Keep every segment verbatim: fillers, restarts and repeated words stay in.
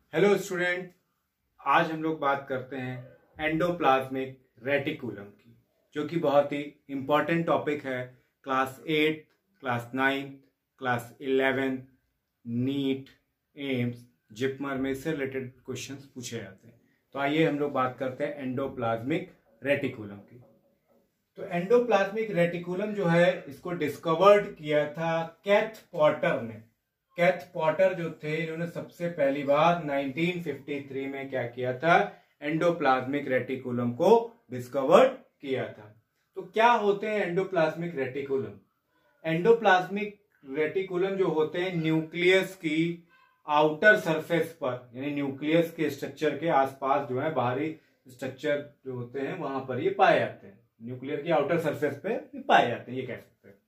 Hello student, आज हम लोग बात करते हैं एंडोप्लाज्मिक रेटिकुलम की, जो कि बहुत ही इम्पॉर्टेंट टॉपिक है। Class eight, class nine, class eleven, NEET, AIIMS, JIPMER में इससे रिलेटेड क्वेश्चंस पूछे जाते हैं। तो आइए हम लोग बात करते हैं एंडोप्लाज्मिक रेटिकुलम की। तो एंडोप्लाज्मिक रेटिकुलम जो है, इसको डिस्कवर्ड किया था कैथ पॉटर ने। कैथ पॉटर जो थे, इन्होंने सबसे पहली बार नाइनटीन फिफ्टी थ्री में क्या किया था, एंडोप्लाज्मिक रेटिकुलम को डिस्कवर्ड किया था। तो क्या होते हैं एंडोप्लाज्मिक रेटिकुलम? एंडोप्लाज्मिक रेटिकुलम जो होते हैं न्यूक्लियस की आउटर सरफेस पर, यानी न्यूक्लियस के स्ट्रक्चर के आसपास जो है बाहरी स्ट्रक्चर जो होते हैं वहां पर ये पाए जाते हैं। न्यूक्लियर की आउटर सरफेस पे ये पाए जाते हैं, ये कह सकते हैं।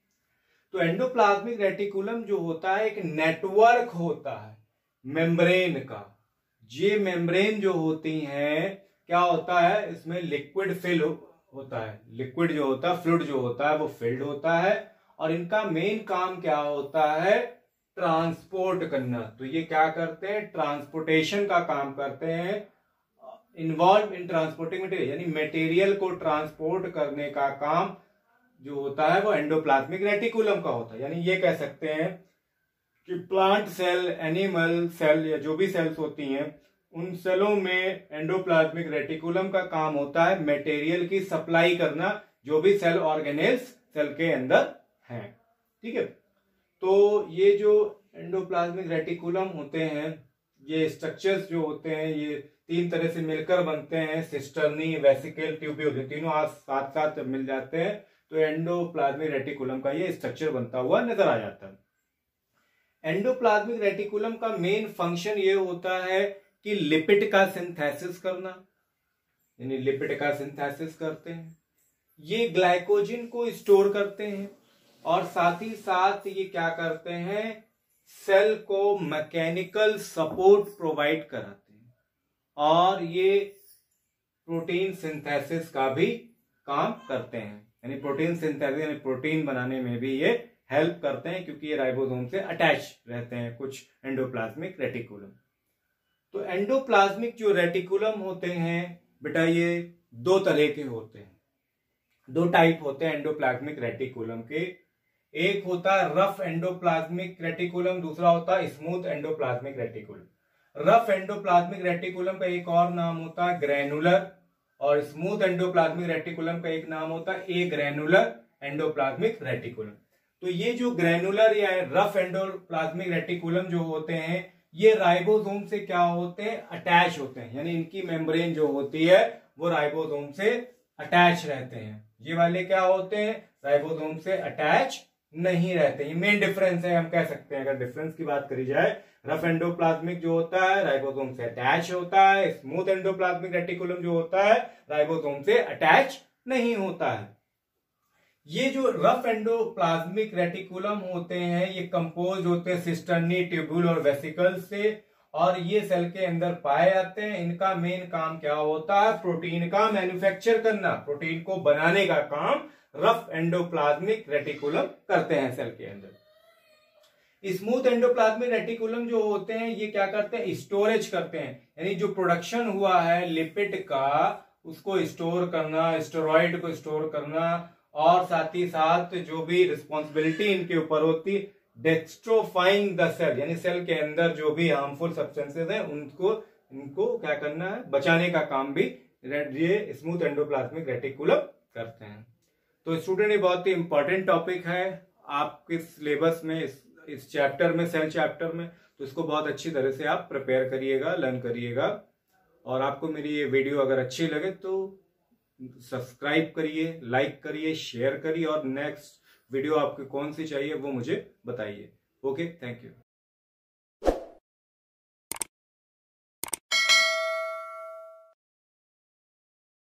तो एंडोप्लाज्मिक रेटिकुलम जो होता है एक नेटवर्क होता है मेम्ब्रेन का। ये मेम्ब्रेन जो होती हैं, क्या होता है, इसमें लिक्विड फिल होता है। लिक्विड जो होता है, फ्लूइड जो होता है वो फिल्ड होता है, और इनका मेन काम क्या होता है, ट्रांसपोर्ट करना। तो ये क्या करते हैं, ट्रांसपोर्टेशन का काम करते हैं। इन्वॉल्व इन ट्रांसपोर्टिंग मटेरियल, यानी मटेरियल को ट्रांसपोर्ट करने का काम जो होता है वो एंडोप्लाज्मिक रेटिकुलम का होता है। यानी ये कह सकते हैं कि प्लांट सेल, एनिमल सेल या जो भी सेल्स होती हैं, उन सेलों में एंडोप्लाज्मिक रेटिकुलम का काम होता है मटेरियल की सप्लाई करना, जो भी सेल ऑर्गेनेल्स सेल के अंदर हैं। ठीक है, तो ये जो एंडोप्लाज्मिक रेटिकुलम होते हैं, ये स्ट्रक्चर्स जो होते हैं, ये तीन तरह से मिलकर बनते हैं। सिस्टर्नी, वेसिकल, ट्यूब्यूल, तीनों साथ साथ मिल जाते हैं, तो एंडोप्लाज्मिक रेटिकुलम का ये स्ट्रक्चर बनता हुआ नजर आ जाता है। एंडोप्लाज्मिक रेटिकुलम का मेन फंक्शन ये होता है कि लिपिड का सिंथेसिस करना, यानी लिपिड का सिंथेसिस करते हैं। ये ग्लाइकोजन को स्टोर करते हैं, और साथ ही साथ ये क्या करते हैं, सेल को मैकेनिकल सपोर्ट प्रोवाइड कराते हैं, और ये प्रोटीन सिंथेसिस का भी काम करते हैं। यानी प्रोटीन सिंथेसिस, यानी प्रोटीन बनाने में भी ये हेल्प करते हैं, क्योंकि ये राइबोसोम से अटैच रहते हैं कुछ एंडोप्लाज्मिक रेटिकुलम। तो एंडोप्लाज्मिक जो रेटिकुलम होते हैं बेटा, ये दो तरह के होते हैं, दो टाइप होते हैं एंडोप्लाज्मिक रेटिकुलम के। एक होता है रफ एंडोप्लाज्मिक रेटिकुलम, दूसरा होता है smooth endoplasmic reticulum. Rough endoplasmic reticulum का एक और नाम होता है ग्रैनुलर, और स्मूथ एंडोप्लाज्मिक रेटिकुलम का एक नाम होता है ए ग्रैनुलर एंडोप्लाज्मिक रेटिकुलम। तो ये जो ग्रैनुलर या रफ एंडोप्लाज्मिक रेटिकुलम जो होते हैं, ये राइबोसोम से क्या होते हैं, अटैच होते हैं। यानी इनकी मेम्ब्रेन जो होती है वो राइबोसोम से अटैच रहते हैं। ये वाले क्या होते हैं, राइबोसोम से अटैच नहीं रहते। ये मेन डिफरेंस है, हम कह सकते हैं। अगर डिफरेंस की बात करी जाए, रफ एंडोप्लाज्मिक जो होता है राइबोसोम से अटैच होता है, स्मूथ एंडोप्लाज्मिक रेटिकुलम जो होता है राइबोसोम से अटैच नहीं होता है। ये जो रफ एंडोप्लाज्मिक रेटिकुलम होते हैं, ये कंपोज होते हैं सिस्टर्नी, ट्यूब्यूल और वेसिकल से, और ये सेल के अंदर पाए जाते हैं। इनका मेन काम क्या होता है, प्रोटीन का मैन्युफैक्चर करना, प्रोटीन को बनाने का काम रफ एंडोप्लाज्मिक रेटिकुलम करते हैं सेल के अंदर। स्मूथ एंडोप्लाज्मिक रेटिकुलम जो होते हैं, ये क्या करते हैं, स्टोरेज करते हैं। यानी जो प्रोडक्शन हुआ है लिपिड का, उसको स्टोर करना, स्टेरॉइड को स्टोर करना, और साथ ही साथ जो भी रिस्पॉन्सिबिलिटी इनके ऊपर होती, डेस्ट्रोफाइंग द सेल, यानी सेल के अंदर जो भी हार्मफुल सब्सटेंसेस हैं उनको इनको क्या करना है, बचाने का काम भी ये स्मूथ एंडोप्लाज्मिक रेटिकुलम करते हैं। तो स्टूडेंट, ये बहुत ही इंपॉर्टेंट टॉपिक है आपके सिलेबस में, इस, इस चैप्टर में, सेल चैप्टर में। तो इसको बहुत अच्छी तरह से आप प्रिपेयर करिएगा, लर्न करिएगा। और आपको मेरी ये वीडियो अगर अच्छी लगे तो सब्सक्राइब करिए, लाइक करिए, शेयर करिए, और नेक्स्ट वीडियो आपको कौन सी चाहिए वो मुझे बताइए। Okay, thank you.